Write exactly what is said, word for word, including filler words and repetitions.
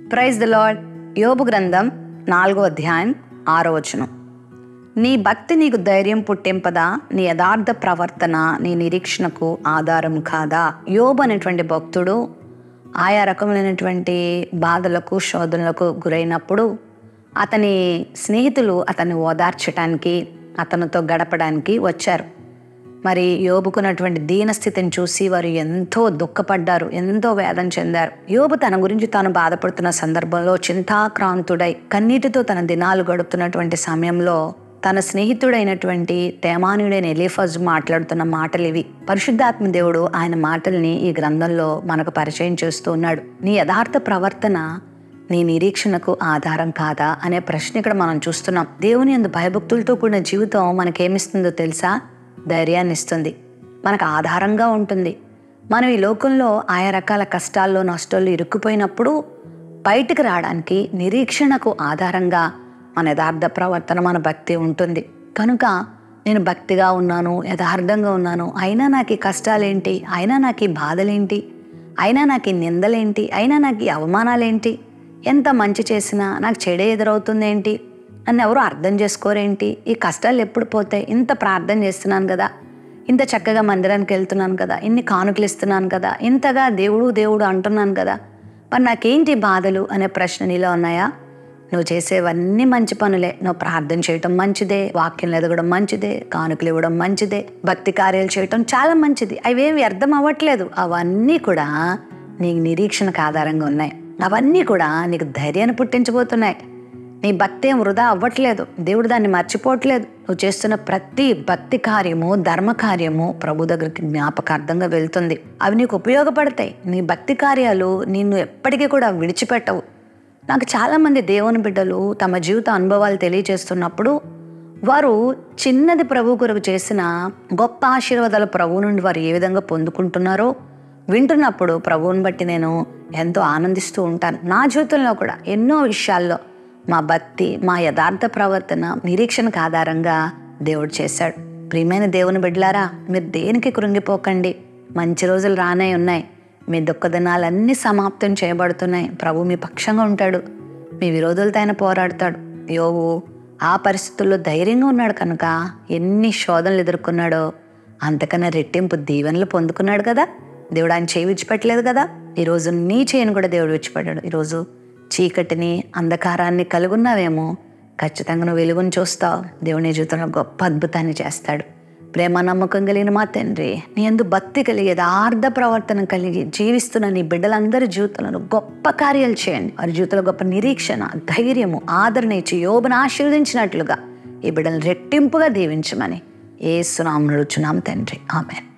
Praise the lord. యోబు గ్రంథం నాలుగో అధ్యాయం ఆరో వచనం. నీ భక్తి నీకు ధైర్యం పుట్టింపదా? నీ యథార్థ ప్రవర్తన నీ నిరీక్షణకు ఆధారం కాదా? యోబు అనేటువంటి భక్తుడు ఆయా రకములైనటువంటి బాధలకు శోధనలకు గురైనప్పుడు అతని స్నేహితులు అతన్ని ఓదార్చడానికి, అతనితో గడపడానికి వచ్చారు. మరి యోబుకున్నటువంటి దీనస్థితిని చూసి వారు ఎంతో దుఃఖపడ్డారు, ఎంతో వేదన చెందారు. యోబు తన గురించి తాను బాధపడుతున్న సందర్భంలో చింతాక్రాంతుడై కన్నీటితో తన దినాలు గడుపుతున్నటువంటి సమయంలో తన స్నేహితుడైనటువంటి తేమానుడైన ఎలీఫజ్ మాట్లాడుతున్న మాటలు ఇవి. పరిశుద్ధాత్మ దేవుడు ఆయన మాటల్ని ఈ గ్రంథంలో మనకు పరిచయం చేస్తూ ఉన్నాడు. నీ యథార్థ ప్రవర్తన నీ నిరీక్షణకు ఆధారం కాదా అనే ప్రశ్న ఇక్కడ మనం చూస్తున్నాం. దేవుని యందు భయభక్తులతో కూడిన జీవితం మనకేమిస్తుందో తెలుసా? ధైర్యాన్ని ఇస్తుంది, మనకు ఆధారంగా ఉంటుంది. మనం ఈ లోకంలో ఆయా రకాల కష్టాల్లో నష్టాల్లో ఇరుక్కుపోయినప్పుడు బయటికి రావడానికి నిరీక్షణకు ఆధారంగా మన యథార్థ ప్రవర్తన, మన భక్తి ఉంటుంది. కనుక నేను భక్తిగా ఉన్నాను, యథార్థంగా ఉన్నాను, అయినా నాకు ఈ కష్టాలేంటి, అయినా నాకు ఈ బాధలేంటి, అయినా నాకు ఈ నిందలేంటి, అయినా నాకు ఈ అవమానాలేంటి, ఎంత మంచి చేసినా నాకు చెడే ఎదురవుతుందేంటి, నన్ను ఎవరు అర్థం చేసుకోరేంటి, ఈ కష్టాలు ఎప్పుడు పోతాయి, ఇంత ప్రార్థన చేస్తున్నాను కదా, ఇంత చక్కగా మందిరానికి వెళ్తున్నాను కదా, ఇన్ని కానుకలు ఇస్తున్నాను కదా, ఇంతగా దేవుడు దేవుడు అంటున్నాను కదా, మరి నాకేంటి బాధలు అనే ప్రశ్న నీలో ఉన్నాయా? నువ్వు చేసేవన్నీ మంచి పనులే. నువ్వు ప్రార్థన చేయటం మంచిదే, వాక్యం ఎదగడం మంచిదే, కానుకలు ఇవ్వడం మంచిదే, భక్తి కార్యాలు చేయటం చాలా మంచిది. అవేవి అర్థం అవ్వట్లేదు. అవన్నీ కూడా నీకు నిరీక్షణకు ఆధారంగా ఉన్నాయి. అవన్నీ కూడా నీకు ధైర్యాన్ని పుట్టించబోతున్నాయి. నీ భక్తి ఏం వృధా అవ్వట్లేదు, దేవుడు దాన్ని మర్చిపోవట్లేదు. నువ్వు చేస్తున్న ప్రతి భక్తి కార్యము, ధర్మ కార్యము ప్రభు దగ్గరికి జ్ఞాపకార్థంగా వెళ్తుంది. అవి నీకు ఉపయోగపడతాయి. నీ భక్తి కార్యాలు నిన్ను ఎప్పటికీ కూడా విడిచిపెట్టవు. నాకు చాలామంది దేవుని బిడ్డలు తమ జీవిత అనుభవాలు తెలియజేస్తున్నప్పుడు వారు చిన్నది ప్రభు కొరకు చేసిన గొప్ప ఆశీర్వాదాలు ప్రభు నుండి వారు ఏ విధంగా పొందుకుంటున్నారో వింటున్నప్పుడు ప్రభువుని బట్టి నేను ఎంతో ఆనందిస్తూ ఉంటాను. నా జీవితంలో కూడా ఎన్నో విషయాల్లో మా భక్తి, మా యథార్థ ప్రవర్తన నిరీక్షణకు ఆధారంగా దేవుడు చేశాడు. ప్రియమైన దేవుని బిడ్డలారా, మీరు దేనికి కృంగిపోకండి. మంచి రోజులు రానే ఉన్నాయి. మీ దుఃఖ దినాలన్నీ సమాప్తం చేయబడుతున్నాయి. ప్రభు మీ పక్షంగా ఉంటాడు, మీ విరోధులతో ఆయన పోరాడతాడు. యోబు ఆ పరిస్థితుల్లో ధైర్యంగా ఉన్నాడు కనుక ఎన్ని శోధనలు ఎదుర్కొన్నాడో అంతకన్నా రెట్టింపు దీవెనలు పొందుకున్నాడు కదా. దేవుడు ఆయన చేయి విడిచిపెట్టలేదు కదా. ఈరోజు నీ చేయను కూడా దేవుడు విడిచిపెట్టాడు. ఈరోజు చీకటిని, అంధకారాన్ని కలుగున్నావేమో, ఖచ్చితంగా నువ్వు వెలుగుని చూస్తావు. దేవుని జీవితంలో గొప్ప అద్భుతాన్ని చేస్తాడు. ప్రేమ నమ్మకం కలిగిన మా తండ్రి, నీ యందు భక్తి కలిగి యథార్థ ప్రవర్తన కలిగి జీవిస్తున్న నీ బిడ్డలందరి జీవితంలో గొప్ప కార్యాలు చేయండి. వారి జీవితంలో గొప్ప నిరీక్షణ, ధైర్యము, ఆదరణ ఇచ్చి యోబును ఆశీర్వదించినట్లుగా ఈ బిడ్డలను రెట్టింపుగా దీవించమని యేసు నామములో అడుగుచున్నాం తండ్రి. ఆమేన్.